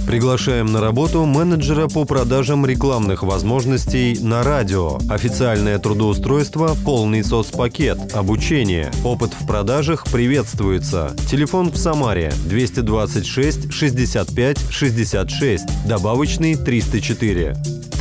Приглашаем на работу менеджера по продажам рекламных возможностей на радио. Официальное трудоустройство, полный соцпакет, обучение. Опыт в продажах приветствуется. Телефон в Самаре 226 65 66, добавочный 304.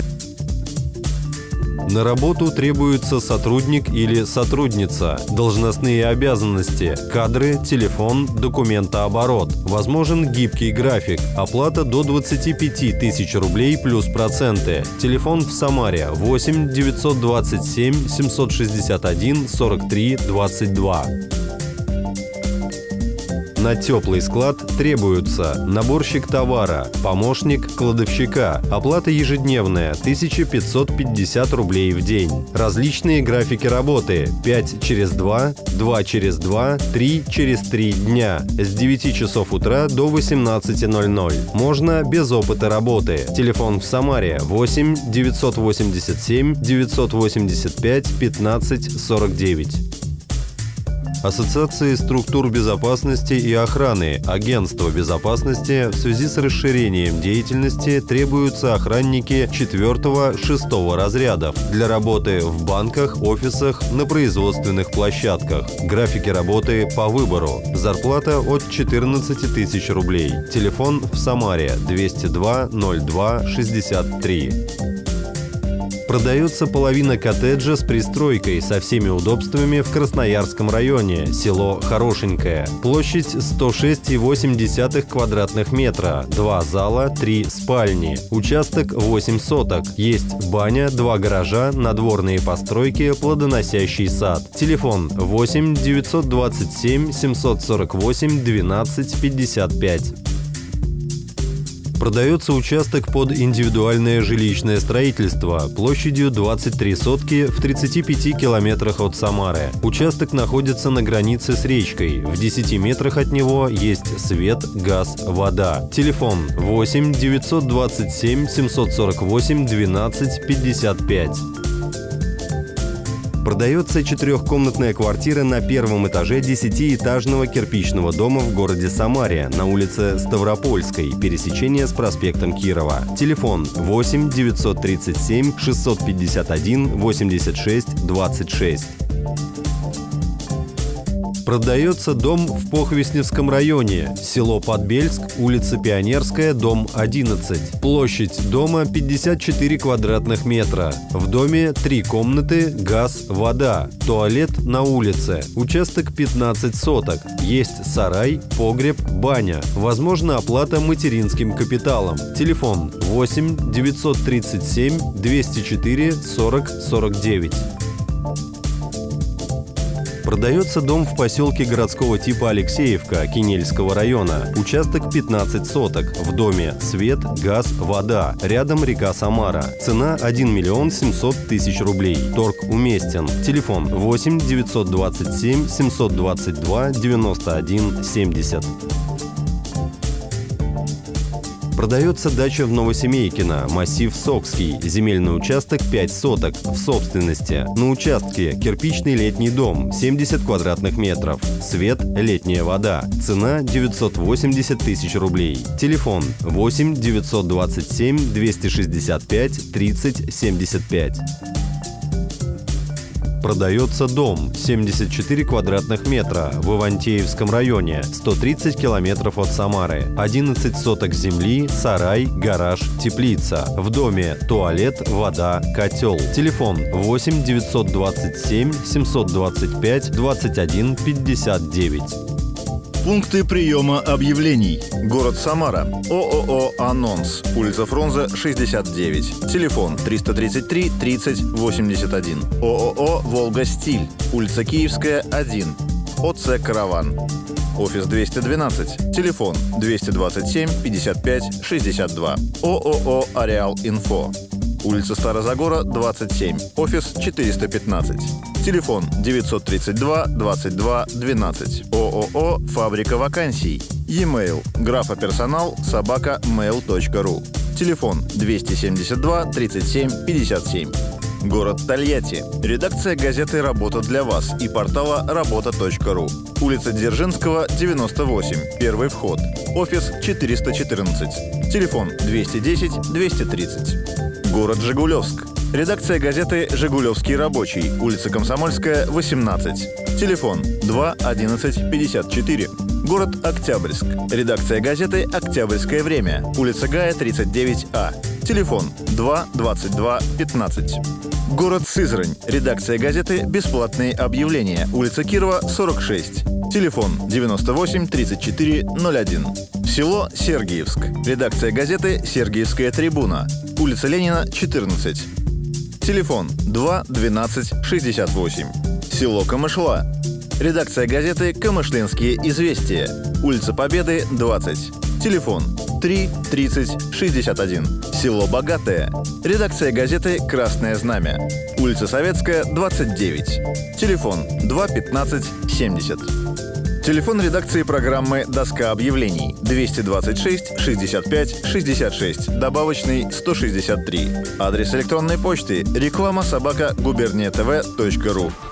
На работу требуется сотрудник или сотрудница. Должностные обязанности: кадры, телефон, документооборот. Возможен гибкий график. Оплата до 25 тысяч рублей плюс проценты. Телефон в Самаре 8 927 761 43 22. На теплый склад требуются наборщик товара, помощник кладовщика, оплата ежедневная 1550 рублей в день. Различные графики работы: 5 через 2, 2 через 2, 3 через 3 дня, с 9 часов утра до 18:00. Можно без опыта работы. Телефон в Самаре 8 987 985 15 49. Ассоциации структур безопасности и охраны, Агентство безопасности. В связи с расширением деятельности требуются охранники 4-6 разрядов для работы в банках, офисах, на производственных площадках. Графики работы по выбору. Зарплата от 14 тысяч рублей. Телефон в Самаре 202 02 63. Продается половина коттеджа с пристройкой со всеми удобствами в Красноярском районе, село Хорошенькое. Площадь 106,8 квадратных метра, 2 зала, 3 спальни. Участок 8 соток. Есть баня, 2 гаража, надворные постройки, плодоносящий сад. Телефон 8 927 748 12 55. Продается участок под индивидуальное жилищное строительство площадью 23 сотки в 35 километрах от Самары. Участок находится на границе с речкой. В 10 метрах от него есть свет, газ, вода. Телефон 8 927 748 12 55. Продается 4-комнатная квартира на первом этаже 10-этажного кирпичного дома в городе Самаре на улице Ставропольской, пересечение с проспектом Кирова. Телефон 8 937 651 86 26. Продается дом в Похвесневском районе, село Подбельск, улица Пионерская, дом 11. Площадь дома 54 квадратных метра. В доме 3 комнаты, газ, вода, туалет на улице. Участок 15 соток. Есть сарай, погреб, баня. Возможна оплата материнским капиталом. Телефон 8 937 204 40 49. Продается дом в поселке городского типа Алексеевка Кинельского района. Участок 15 соток. В доме свет, газ, вода. Рядом река Самара. Цена 1 миллион 700 тысяч рублей. Торг уместен. Телефон 8 927 722 91 70. Продается дача в Новосемейкино, массив Сокский, земельный участок 5 соток, в собственности. На участке кирпичный летний дом, 70 квадратных метров. Свет, летняя вода. Цена 980 тысяч рублей. Телефон 8 927 265 30 75. Продается дом 74 квадратных метра в Ивантеевском районе, 130 километров от Самары. 11 соток земли, сарай, гараж, теплица. В доме туалет, вода, котел. Телефон 8 927 725 21 59. Пункты приема объявлений. Город Самара. ООО «Анонс». Улица Фрунзе, 69. Телефон 333 30 81. ООО «Волга-Стиль». Улица Киевская, 1. ОЦ «Караван». Офис 212. Телефон 227 55 62. ООО «Ареал Инфо». Улица Старозагора, 27. Офис 415. Телефон 932 22 12. ООО «Фабрика вакансий». E-mail grafopersonal@mail.ru. Телефон 272 37 57. Город Тольятти. Редакция газеты «Работа для вас» и портала работа.ру. Улица Дзержинского, 98. Первый вход. Офис 414. Телефон 210-230. Город Жигулевск. Редакция газеты «Жигулевский рабочий». Улица Комсомольская, 18. Телефон 2-11-54. Город Октябрьск. Редакция газеты «Октябрьское время». Улица Гая, 39А. Телефон 2-22-15. Город Сызрань. Редакция газеты «Бесплатные объявления». Улица Кирова, 46. Телефон 98-34-01. Село Сергиевск. Редакция газеты «Сергиевская трибуна». Улица Ленина, 14. Телефон 2-12-68. Село Камышла. Редакция газеты «Камышлинские известия». Улица Победы, 20. Телефон 3-30-61. Село Богатое. Редакция газеты «Красное знамя». Улица Советская, 29. Телефон 2-15-70. Телефон редакции программы «Доска объявлений» 226-65-66, добавочный 163. Адрес электронной почты реклама@губерниятв.ру.